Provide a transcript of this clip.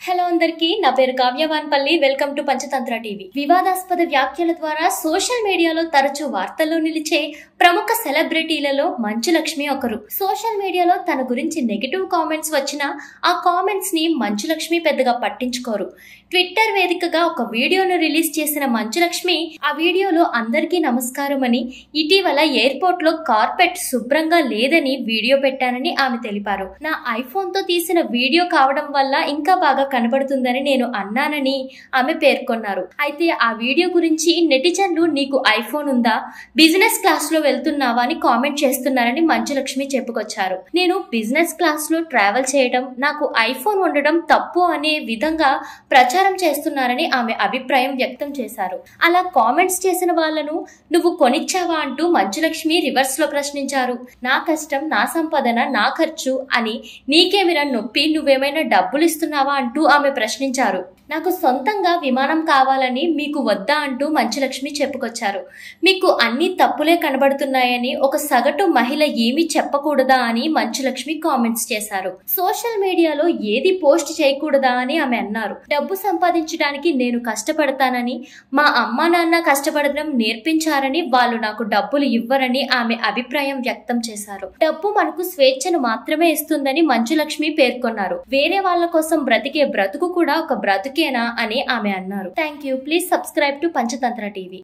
Hello అందరికి, నా పేరు Kavya Vanpalli. Welcome to Panchatantra TV. వివాదాస్పద వ్యాఖ్యల ద్వారా సోషల్ మీడియాలో తరచూ వార్తల్లో నిలిచే ప్రముఖ సెలబ్రిటీలలో మంచు లక్ష్మి ఒకరు. సోషల్ మీడియాలో తన గురించి నెగిటివ్ కామెంట్స్ వచ్చినా ఆ కామెంట్స్ ని మంచు లక్ష్మి పెద్దగా పట్టించుకోరు. ట్విట్టర్ వేదికగా ఒక వీడియోను రిలీజ్ చేసిన మంచు లక్ష్మి ఆ వీడియోలో అందరికీ నమస్కారం అని, ఇటీవల ఎయిర్పోర్ట్ లో కార్పెట్ శుభ్రంగా లేదని వీడియో పెట్టానని ఆమె తెలిపారు. నా ఐఫోన్ తో తీసిన వీడియో కావడం వల్ల ఇంకా బాగా కనబడుతుందని నేను అన్నానని ఆమె పేర్కొన్నారు. అయితే ఆ వీడియో గురించి నెటిజన్లు నీకు ఐఫోన్ ఉందా, బిజినెస్ క్లాస్ లో వెళ్తున్నావా అని కామెంట్ చేస్తున్నారని మంచు లక్ష్మి చెప్పుకొచ్చారు. నేను బిజినెస్ క్లాస్ లో ట్రావెల్ చేయడం, నాకు ఐఫోన్ ఉండడం తప్పు అనే విధంగా ప్రచారం చేస్తున్నారని ఆమె అభిప్రాయం వ్యక్తం చేశారు. అలా కామెంట్స్ చేసిన వాళ్లను నువ్వు కొనిచ్చావా అంటూ మంచు లక్ష్మి రివర్స్ లో ప్రశ్నించారు. నా కష్టం, నా సంపాదన, నా ఖర్చు అని నీకేమిరా నొప్పి, నువ్వేమైనా డబ్బులు ఇస్తున్నావా అంటూ ఆమె ప్రశ్నించారు. నాకు సొంతంగా విమానం కావాలని మీకు వద్దా అంటూ మంచు లక్ష్మి చెప్పుకొచ్చారు. మీకు అన్ని తప్పులే కనబడుతున్నాయని ఒక సగటు మహిళ ఏమీ చెప్పకూడదా అని మంచు లక్ష్మి కామెంట్స్ చేశారు. సోషల్ మీడియాలో ఏది పోస్ట్ చేయకూడదా అని ఆమె అన్నారు. డబ్బు సంపాదించడానికి నేను కష్టపడతానని, మా అమ్మా నాన్న కష్టపడడం నేర్పించారని, వాళ్ళు నాకు డబ్బులు ఇవ్వరని ఆమె అభిప్రాయం వ్యక్తం చేశారు. డబ్బు మనకు స్వేచ్ఛను మాత్రమే ఇస్తుందని మంచు లక్ష్మి పేర్కొన్నారు. వేరే వాళ్ళ కోసం బ్రతికే బ్రతుకు కూడా ఒక బ్రతుకేనా అని ఆమె అన్నారు. Thank you. Please subscribe to Panchatantra TV.